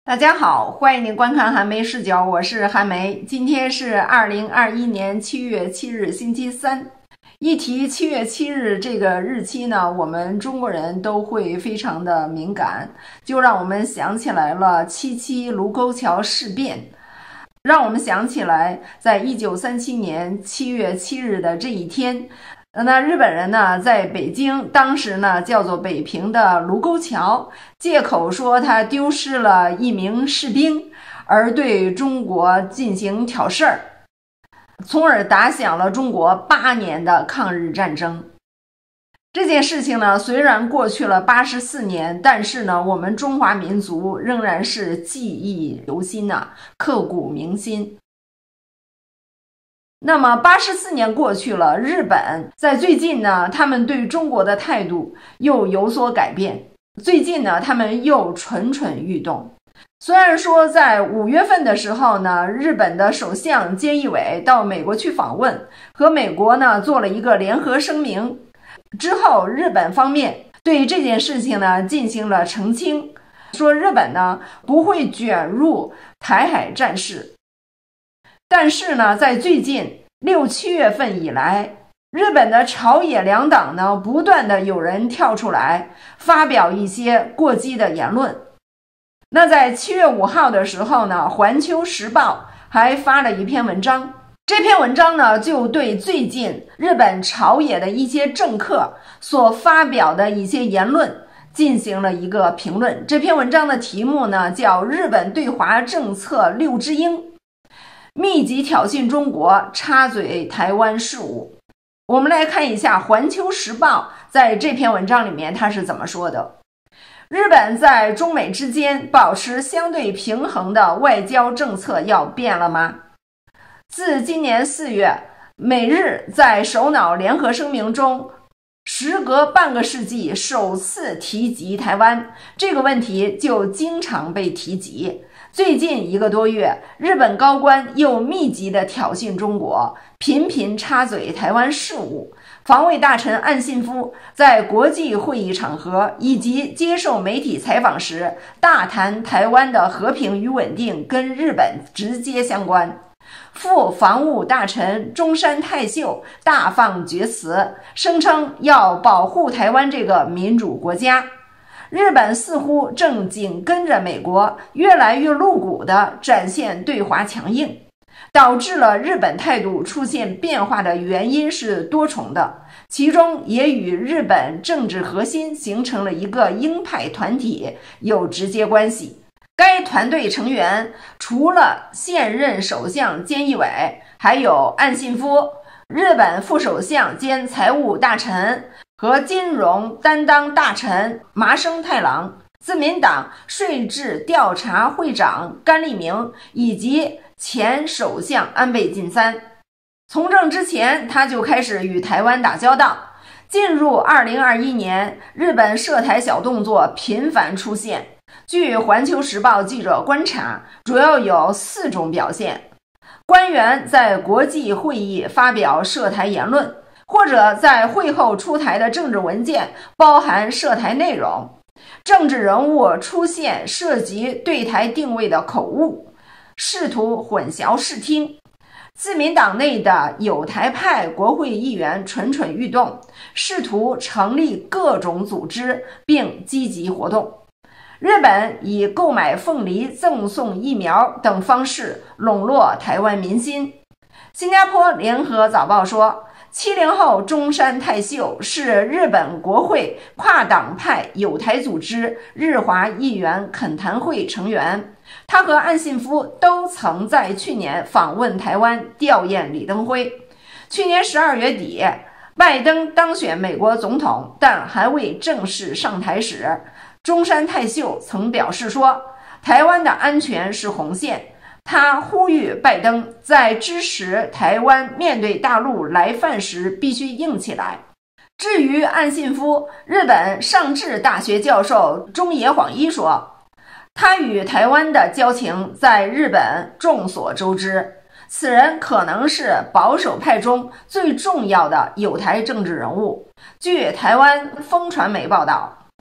大家好，欢迎您观看韩梅视角，我是韩梅。今天是2021年7月7日，星期三。一提7月7日这个日期呢，我们中国人都会非常的敏感，就让我们想起来了7.7卢沟桥事变，让我们想起来在1937年7月7日的这一天，那日本人呢，在北京，当时呢叫做北平的卢沟桥，借口说他丢失了一名士兵，而对中国进行挑事儿，从而打响了中国8年的抗日战争。这件事情呢，虽然过去了84年，但是呢，我们中华民族仍然是记忆犹新呐，刻骨铭心。那么84年过去了，日本在最近呢，他们对中国的态度又有所改变。最近呢，他们又蠢蠢欲动。虽然说在5月份的时候呢，日本的首相菅义伟到美国去访问，和美国呢做了一个联合声明。之后，日本方面对这件事情呢进行了澄清，说日本呢不会卷入台海战事。但是呢，在最近6、7月份以来，日本的朝野两党呢，不断的有人跳出来发表一些过激的言论。那在7月5号的时候呢，环球时报还发了一篇文章，这篇文章呢，就对最近日本朝野的一些政客所发表的一些言论进行了一个评论。这篇文章的题目呢，叫《日本对华政策6只鹰》。密集挑衅中国，插嘴台湾事务。我们来看一下《环球时报》在这篇文章里面他是怎么说的。日本在中美之间保持相对平衡的外交政策要变了吗？自今年4月，美日在首脑联合声明中时隔半个世纪首次提及台湾，这个问题就经常被提及。最近1个多月，日本高官又密集地挑衅中国，频频插嘴台湾事务。防卫大臣岸信夫在国际会议场合以及接受媒体采访时，大谈台湾的和平与稳定跟日本直接相关。副防务大臣中山泰秀大放厥词，声称要保护台湾这个民主国家。日本似乎正紧跟着美国，越来越露骨地展现对华强硬，导致了日本态度出现变化的原因是多重的，其中也与日本政治核心形成了一个鹰派团体有直接关系。该团队成员除了现任首相菅义伟，还有岸信夫、日本副首相兼财务大臣和金融担当大臣麻生太郎、自民党税制调查会长甘利明以及前首相安倍晋三。从政之前，他就开始与台湾打交道。进入2021年，日本涉台小动作频繁出现。据环球时报记者观察，主要有4种表现：官员在国际会议发表涉台言论，或者在会后出台的政治文件包含涉台内容，政治人物出现涉及对台定位的口误，试图混淆视听。自民党内的有台派国会议员蠢蠢欲动，试图成立各种组织并积极活动。日本以购买凤梨、赠送疫苗等方式笼络台湾民心。新加坡联合早报说，70后中山泰秀是日本国会跨党派友台组织日华议员恳谈会成员，他和岸信夫都曾在去年访问台湾吊唁李登辉。去年12月底，拜登当选美国总统，但还未正式上台时，中山泰秀曾表示说，台湾的安全是红线。他呼吁拜登在支持台湾面对大陆来犯时必须硬起来。至于岸信夫，日本上智大学教授中野晃一说，他与台湾的交情在日本众所周知，此人可能是保守派中最重要的友台政治人物。据台湾风传媒报道，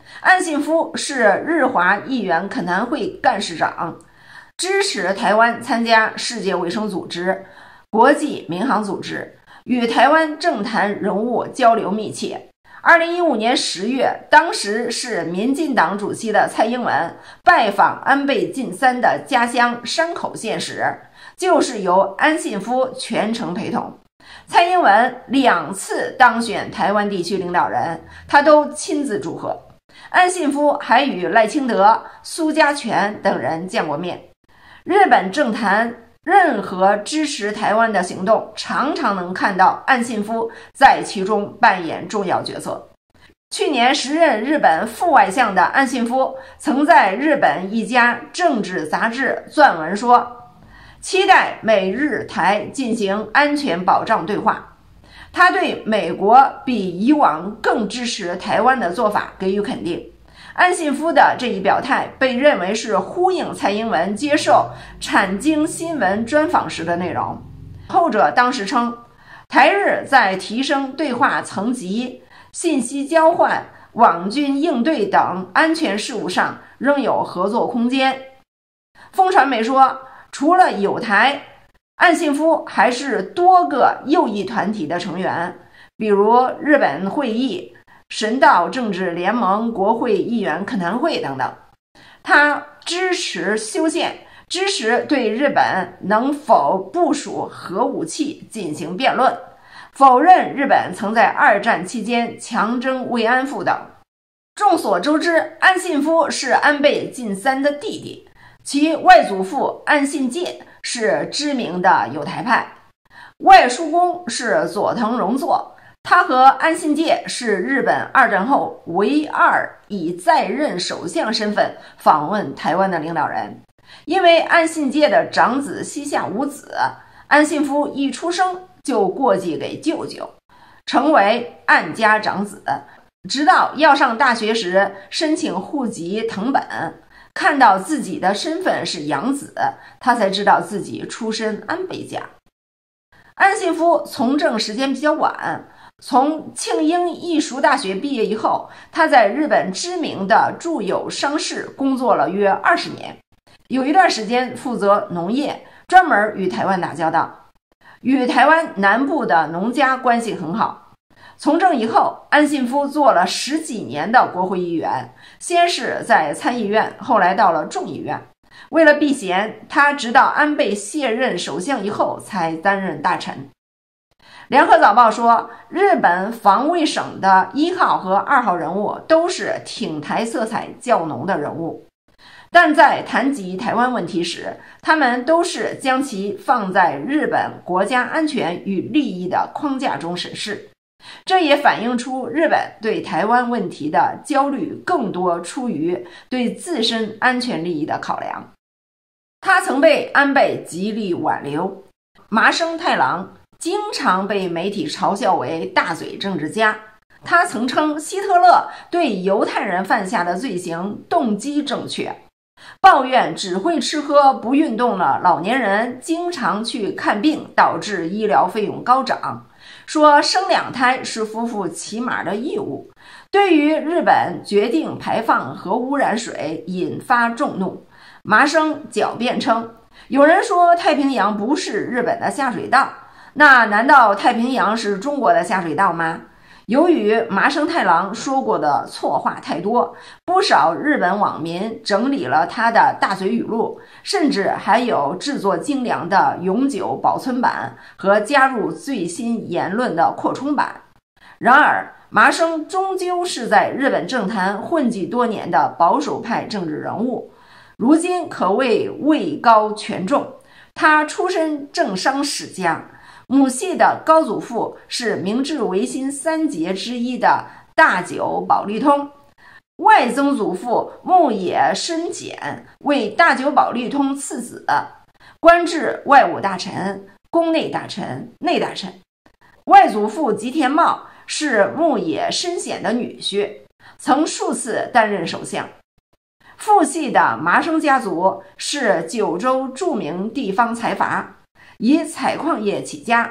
岸信夫是日华议员恳谈会干事长，支持台湾参加世界卫生组织、国际民航组织，与台湾政坛人物交流密切。2015年10月，当时是民进党主席的蔡英文拜访安倍晋三的家乡山口县时，就是由岸信夫全程陪同。蔡英文2次当选台湾地区领导人，他都亲自祝贺。岸信夫还与赖清德、苏家全等人见过面。日本政坛任何支持台湾的行动，常常能看到岸信夫在其中扮演重要角色。去年时任日本副外相的岸信夫曾在日本一家政治杂志撰文说，期待美日台进行安全保障对话。他对美国比以往更支持台湾的做法给予肯定。岸信夫的这一表态被认为是呼应蔡英文接受产经新闻专访时的内容。后者当时称，台日在提升对话层级、信息交换、网军应对等安全事务上仍有合作空间。风传媒说，除了友台，岸信夫还是多个右翼团体的成员，比如日本会议、神道政治联盟国会议员恳谈会等等。他支持修宪，支持对日本能否部署核武器进行辩论，否认日本曾在2战期间强征慰安妇等。众所周知，岸信夫是安倍晋三的弟弟，其外祖父岸信介是知名的友台派，外叔公是佐藤荣作。他和岸信介是日本2战后唯2以在任首相身份访问台湾的领导人。因为岸信介的长子膝下无子，岸信夫一出生就过继给舅舅，成为岸家长子。直到要上大学时申请户籍誊本，看到自己的身份是养子，他才知道自己出身安倍家。岸信夫从政时间比较晚，从庆应艺术大学毕业以后，他在日本知名的住友商事工作了约20年，有一段时间负责农业，专门与台湾打交道，与台湾南部的农家关系很好。从政以后，岸信夫做了10几年的国会议员，先是在参议院，后来到了众议院。为了避嫌，他直到安倍卸任首相以后才担任大臣。联合早报说，日本防卫省的1号和2号人物都是挺台色彩较浓的人物，但在谈及台湾问题时，他们都是将其放在日本国家安全与利益的框架中审视。这也反映出日本对台湾问题的焦虑更多出于对自身安全利益的考量。他曾被安倍极力挽留，麻生太郎经常被媒体嘲笑为大嘴政治家。他曾称希特勒对犹太人犯下的罪行动机正确，抱怨只会吃喝不运动的老年人经常去看病，导致医疗费用高涨，说生2胎是夫妇起码的义务。对于日本决定排放核污染水引发众怒，麻生狡辩称，有人说太平洋不是日本的下水道，那难道太平洋是中国的下水道吗？由于麻生太郎说过的错话太多，不少日本网民整理了他的大嘴语录，甚至还有制作精良的永久保存版和加入最新言论的扩充版。然而，麻生终究是在日本政坛混迹多年的保守派政治人物，如今可谓位高权重。他出身政商世家，母系的高祖父是明治维新3杰之一的大久保利通，外曾祖父牧野伸简为大久保利通次子，官至外务大臣、宫内大臣、内大臣。外祖父吉田茂是牧野伸显的女婿，曾数次担任首相。父系的麻生家族是九州著名地方财阀，以采矿业起家。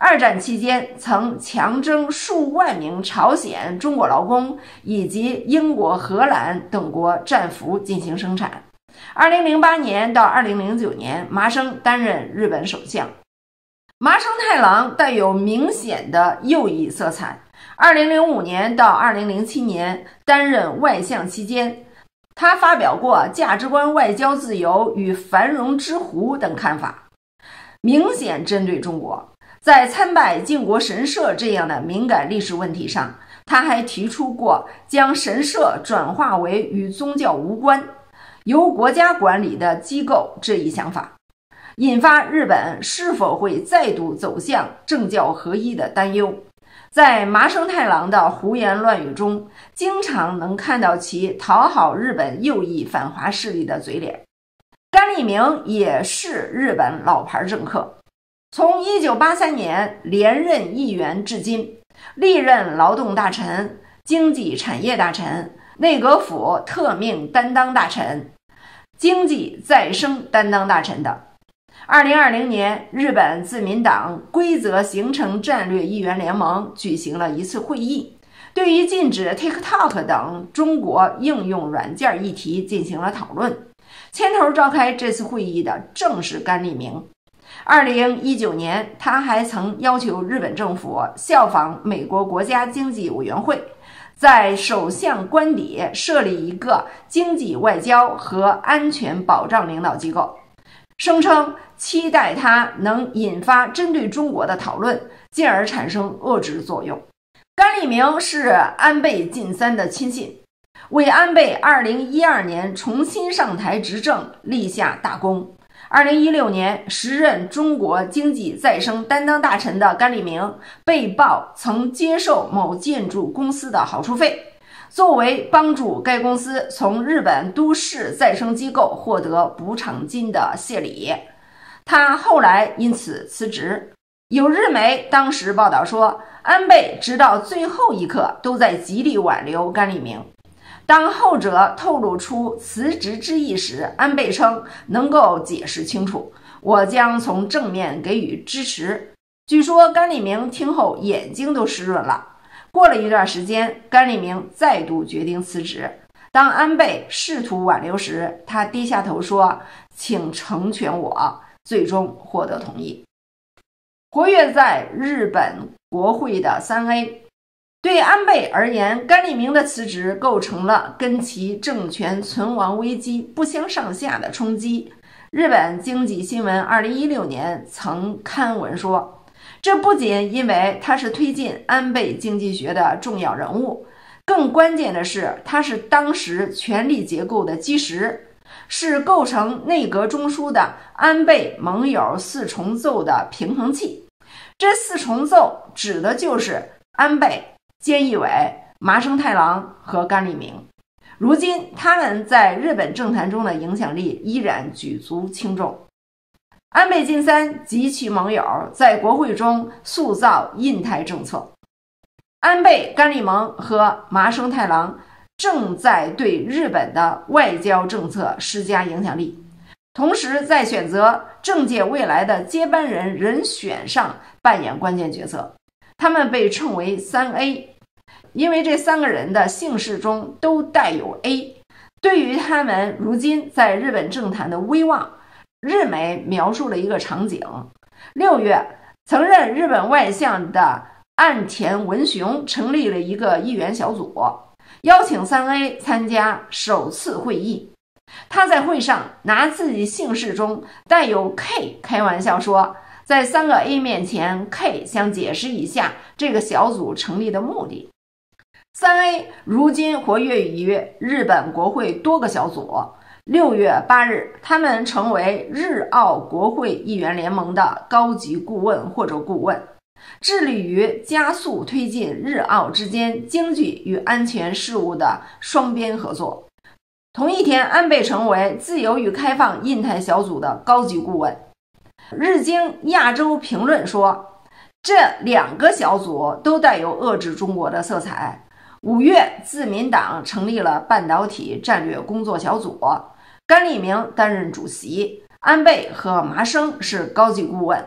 二战期间曾强征数万名朝鲜、中国劳工以及英国、荷兰等国战俘进行生产。2008年到2009年，麻生担任日本首相。麻生太郎带有明显的右翼色彩。2005年到2007年担任外相期间，他发表过价值观外交自由与繁荣之湖等看法，明显针对中国。在参拜靖国神社这样的敏感历史问题上，他还提出过将神社转化为与宗教无关、由国家管理的机构这一想法，引发日本是否会再度走向政教合一的担忧。在麻生太郎的胡言乱语中，经常能看到其讨好日本右翼反华势力的嘴脸。甘利明也是日本老牌政客，从1983年连任议员至今，历任劳动大臣、经济产业大臣、内阁府特命担当大臣、经济再生担当大臣等。2020年，日本自民党规则形成战略议员联盟举行了一次会议，对于禁止 TikTok 等中国应用软件议题进行了讨论。牵头召开这次会议的正是甘利明。2019年，他还曾要求日本政府效仿美国国家经济委员会，在首相官邸设立一个经济外交和安全保障领导机构，声称期待它能引发针对中国的讨论，进而产生遏制作用。甘利明是安倍晋三的亲信，为安倍2012年重新上台执政立下大功。2016年，时任中国经济再生担当大臣的甘利明被曝曾接受某建筑公司的好处费，作为帮助该公司从日本都市再生机构获得补偿金的谢礼。他后来因此辞职。有日媒当时报道说，安倍直到最后一刻都在极力挽留甘利明。当后者透露出辞职之意时，安倍称能够解释清楚，我将从正面给予支持。据说甘利明听后眼睛都湿润了。过了一段时间，甘利明再度决定辞职。当安倍试图挽留时，他低下头说，请成全我，最终获得同意。活跃在日本国会的3A，对安倍而言，甘利明的辞职构成了跟其政权存亡危机不相上下的冲击。日本经济新闻2016年曾刊文说，这不仅因为他是推进安倍经济学的重要人物，更关键的是他是当时权力结构的基石，是构成内阁中枢的安倍盟友四重奏的平衡器。这四重奏指的就是安倍、菅义伟、麻生太郎和甘利明。如今他们在日本政坛中的影响力依然举足轻重。安倍晋三及其盟友在国会中塑造印太政策，安倍、甘利明和麻生太郎正在对日本的外交政策施加影响力，同时在选择政界未来的接班人人选上扮演关键角色。他们被称为3A， 因为这三个人的姓氏中都带有 A。 对于他们如今在日本政坛的威望，日媒描述了一个场景：6月，曾任日本外相的岸田文雄成立了一个议员小组，邀请3A 参加首次会议。他在会上拿自己姓氏中带有 K 开玩笑说，在3个 A 面前 K 想解释一下这个小组成立的目的。3A 如今活跃于日本国会多个小组。6月8日，他们成为日澳国会议员联盟的高级顾问或者顾问，致力于加速推进日澳之间经济与安全事务的双边合作。同一天，安倍成为自由与开放印太小组的高级顾问。日经亚洲评论说，这两个小组都带有遏制中国的色彩。5月，自民党成立了半导体战略工作小组，甘利明担任主席，安倍和麻生是高级顾问，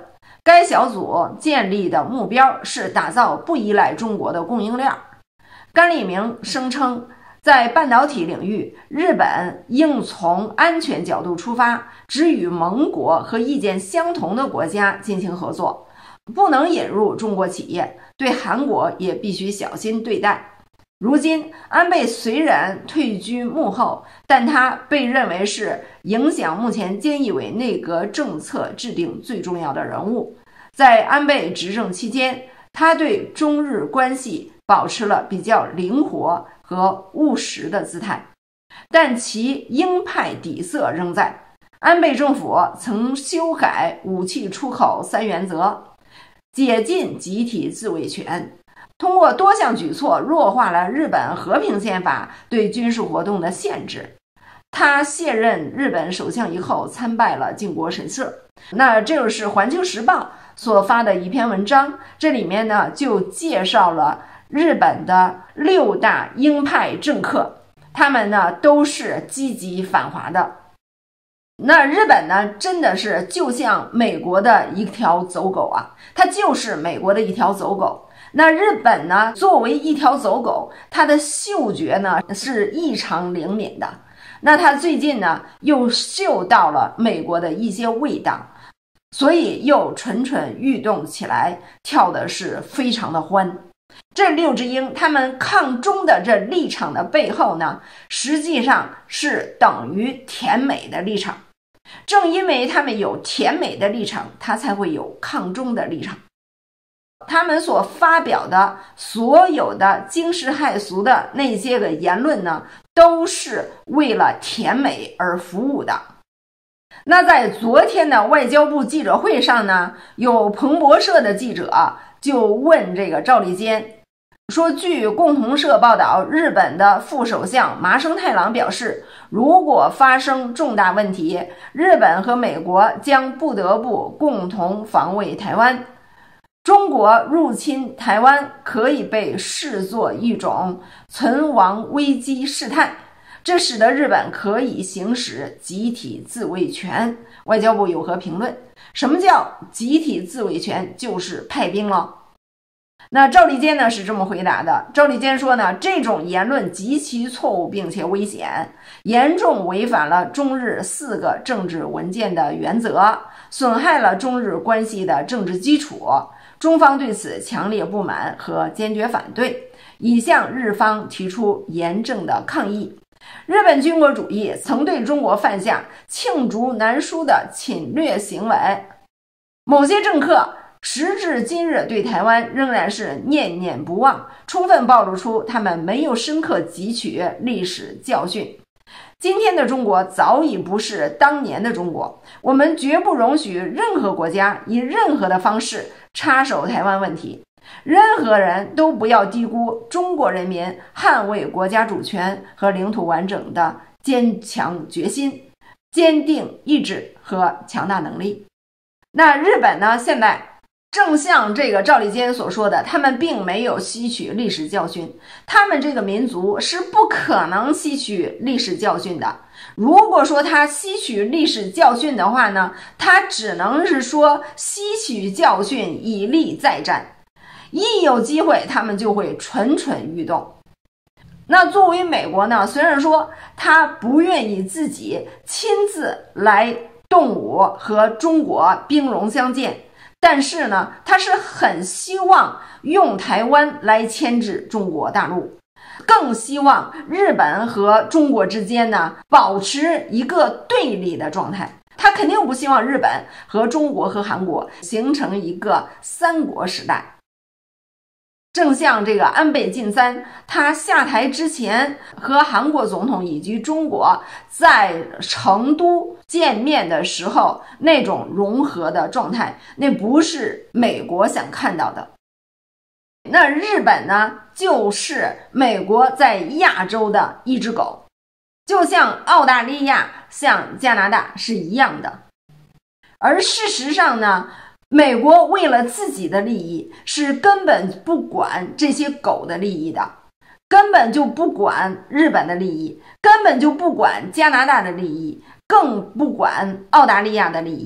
该小组建立的目标是打造不依赖中国的供应链。甘利明声称，在半导体领域，日本应从安全角度出发，只与盟国和意见相同的国家进行合作，不能引入中国企业，对韩国也必须小心对待。如今，安倍虽然退居幕后，但他被认为是影响目前菅义伟内阁政策制定最重要的人物。在安倍执政期间，他对中日关系保持了比较灵活和务实的姿态，但其鹰派底色仍在。安倍政府曾修改武器出口三原则，解禁集体自卫权，通过多项举措弱化了日本和平宪法对军事活动的限制。他卸任日本首相以后参拜了靖国神社。那这就是环球时报所发的一篇文章，这里面呢就介绍了日本的6大鹰派政客，他们呢都是积极反华的。那日本呢真的是就像美国的一条走狗啊，它就是美国的一条走狗。那日本呢作为一条走狗，它的嗅觉呢是异常灵敏的。那它最近呢又嗅到了美国的一些味道，所以又蠢蠢欲动起来，跳的是非常的欢。这6只鹰他们抗中的这立场的背后呢，实际上是等于甜美的立场。正因为他们有甜美的立场，他才会有抗中的立场。他们所发表的所有的惊世骇俗的那些个言论呢，都是为了甜美而服务的。那在昨天的外交部记者会上呢，有彭博社的记者就问这个赵立坚说，据共同社报道，日本的副首相麻生太郎表示，如果发生重大问题，日本和美国将不得不共同防卫台湾。中国入侵台湾可以被视作一种存亡危机事态，这使得日本可以行使集体自卫权。外交部有何评论？什么叫集体自卫权？就是派兵了。那赵立坚呢是这么回答的，赵立坚说呢，这种言论极其错误并且危险，严重违反了中日4个政治文件的原则，损害了中日关系的政治基础。中方对此强烈不满和坚决反对，已向日方提出严正的抗议。日本军国主义曾对中国犯下罄竹难书的侵略行为，某些政客时至今日对台湾仍然是念念不忘，充分暴露出他们没有深刻汲取历史教训。今天的中国早已不是当年的中国，我们绝不容许任何国家以任何的方式插手台湾问题。任何人都不要低估中国人民捍卫国家主权和领土完整的坚强决心、坚定意志和强大能力。那日本呢，现在正像这个赵立坚所说的，他们并没有吸取历史教训，他们这个民族是不可能吸取历史教训的。如果说他吸取历史教训的话呢，他只能是说吸取教训以利再战，一有机会他们就会蠢蠢欲动。那作为美国呢，虽然说他不愿意自己亲自来动武和中国兵戎相见，但是呢，他是很希望用台湾来牵制中国大陆，更希望日本和中国之间呢保持一个对立的状态。他肯定不希望日本和中国和韩国形成一个三国时代。正像这个安倍晋三，他下台之前和韩国总统以及中国在成都见面的时候那种融合的状态，那不是美国想看到的。那日本呢，就是美国在亚洲的一只狗，就像澳大利亚、像加拿大是一样的。而事实上呢，美国为了自己的利益，是根本不管这些狗的利益的，根本就不管日本的利益，根本就不管加拿大的利益，更不管澳大利亚的利益。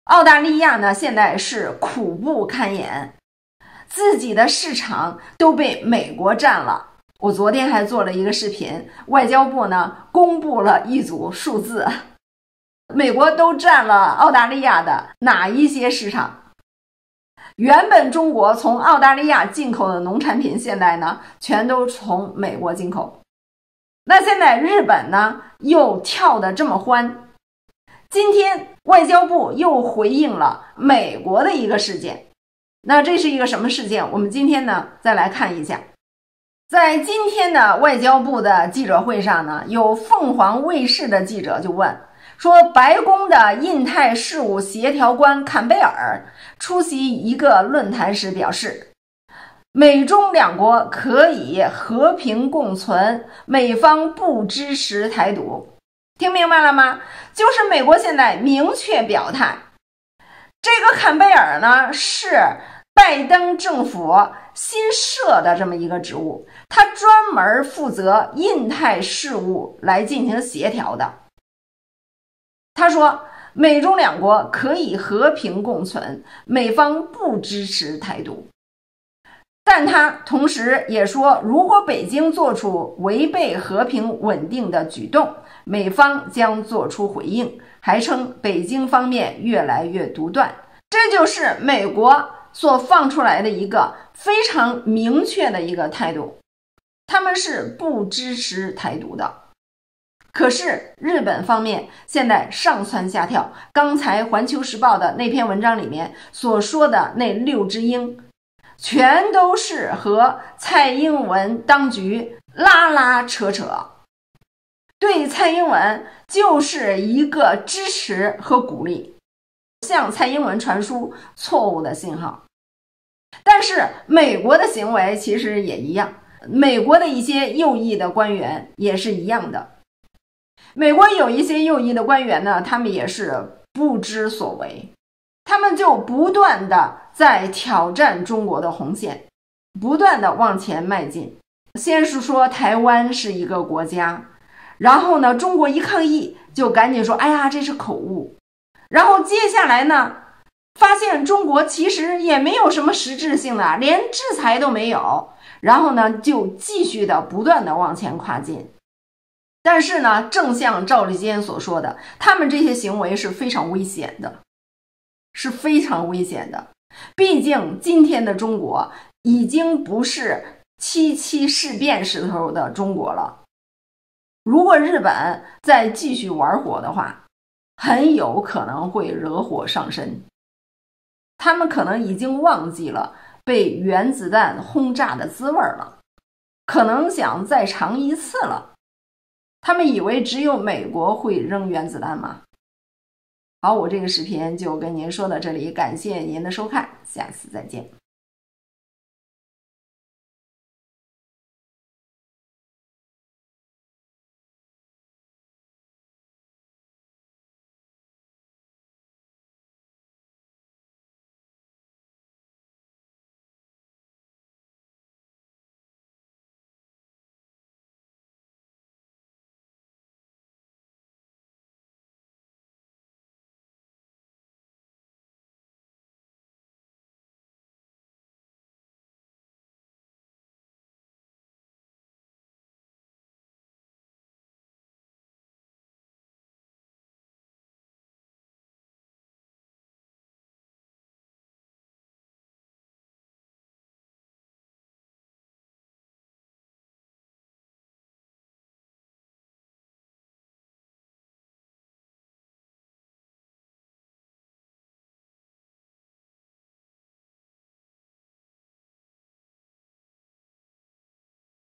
澳大利亚呢，现在是苦不堪言，自己的市场都被美国占了。我昨天还做了一个视频，外交部呢公布了一组数字，美国都占了澳大利亚的哪一些市场？原本中国从澳大利亚进口的农产品，现在呢全都从美国进口。那现在日本呢又跳得这么欢，今天外交部又回应了美国的一个事件。那这是一个什么事件？我们今天呢再来看一下。在今天的外交部的记者会上呢，有凤凰卫视的记者就问说，白宫的印太事务协调官坎贝尔出席一个论坛时表示，美中两国可以和平共存，美方不支持台独。听明白了吗？就是美国现在明确表态，这个坎贝尔呢是拜登政府新设的这么一个职务，他专门负责印太事务来进行协调的。他说美中两国可以和平共存，美方不支持台独。但他同时也说，如果北京做出违背和平稳定的举动，美方将做出回应，还称北京方面越来越独断。这就是美国所放出来的一个非常明确的一个态度，他们是不支持台独的。可是日本方面现在上蹿下跳，刚才环球时报的那篇文章里面所说的那6只鹰，全都是和蔡英文当局拉拉扯扯，对蔡英文就是一个支持和鼓励，向蔡英文传输错误的信号。但是美国的行为其实也一样，美国的一些右翼的官员也是一样的。美国有一些右翼的官员呢，他们也是不知所谓，他们就不断的在挑战中国的红线，不断的往前迈进。先是说台湾是一个国家，然后呢中国一抗议就赶紧说哎呀这是口误，然后接下来呢发现中国其实也没有什么实质性的，连制裁都没有，然后呢就继续的不断的往前跨进。但是呢，正像赵立坚所说的，他们这些行为是非常危险的，是非常危险的。毕竟今天的中国已经不是7·7事变时候的中国了。如果日本再继续玩火的话，很有可能会惹火上身。他们可能已经忘记了被原子弹轰炸的滋味了，可能想再尝一次了。他们以为只有美国会扔原子弹吗？好，我这个视频就跟您说到这里，感谢您的收看，下次再见。